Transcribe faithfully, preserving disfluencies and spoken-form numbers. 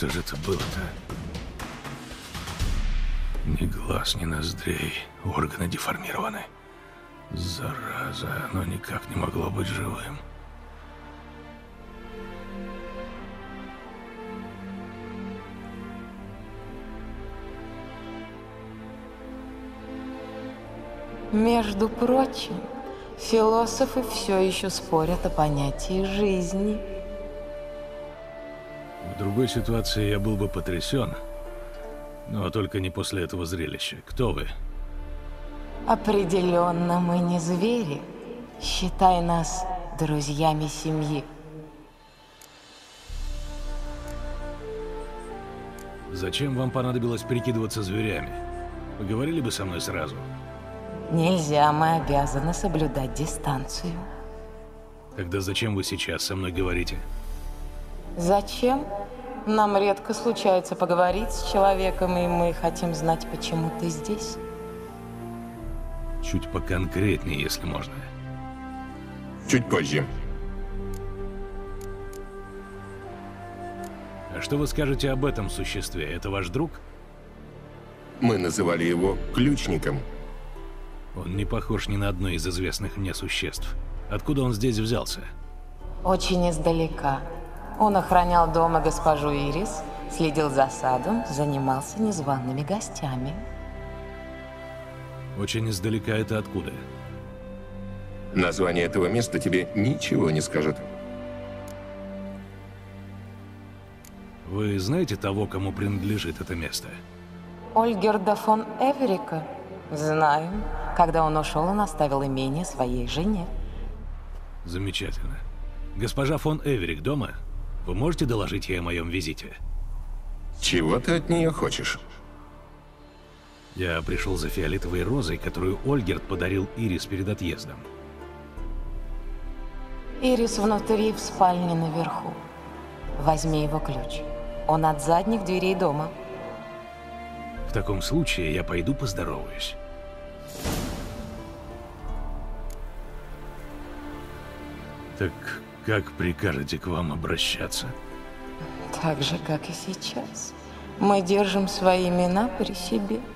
Что же это было-то? Ни глаз, ни ноздрей. Органы деформированы. Зараза, оно никак не могло быть живым. Между прочим, философы все еще спорят о понятии жизни. В другой ситуации я был бы потрясен, но только не после этого зрелища. Кто вы? Определенно мы не звери. Считай нас друзьями семьи. Зачем вам понадобилось прикидываться зверями? Поговорили бы со мной сразу. Нельзя, мы обязаны соблюдать дистанцию. Тогда зачем вы сейчас со мной говорите? Зачем? Нам редко случается поговорить с человеком, и мы хотим знать, почему ты здесь. Чуть поконкретнее, если можно. Чуть позже. А что вы скажете об этом существе? Это ваш друг? Мы называли его ключником. Он не похож ни на одно из известных мне существ. Откуда он здесь взялся? Очень издалека. Он охранял дома госпожу Ирис, следил за садом, занимался незваными гостями. Очень издалека это откуда? Название этого места тебе ничего не скажет. Вы знаете того, кому принадлежит это место? Ольгерда фон Эверика? Знаю. Когда он ушел, он оставил имение своей жене. Замечательно. Госпожа фон Эверик дома? Вы можете доложить ей о моем визите? Чего ты от нее хочешь? Я пришел за фиолетовой розой, которую Ольгерд подарил Ирис перед отъездом. Ирис внутри, в спальне наверху. Возьми его ключ. Он от задних дверей дома. В таком случае я пойду поздороваюсь. Так как прикажете к вам обращаться? Так же, как и сейчас. Мы держим свои имена при себе.